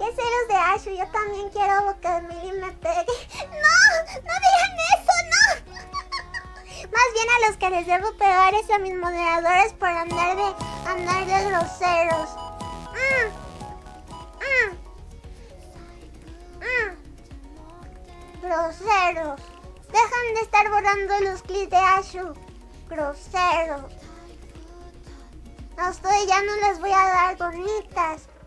Qué celos de Ashu, yo también quiero que Millie me pegue. ¡No! ¡No digan eso, no! Más bien a los que les debo pegar es a mis moderadores por andar de groseros. Groseros. Dejan de estar borrando los clips de Ashu. Groseros. A ustedes ya no les voy a dar bonitas.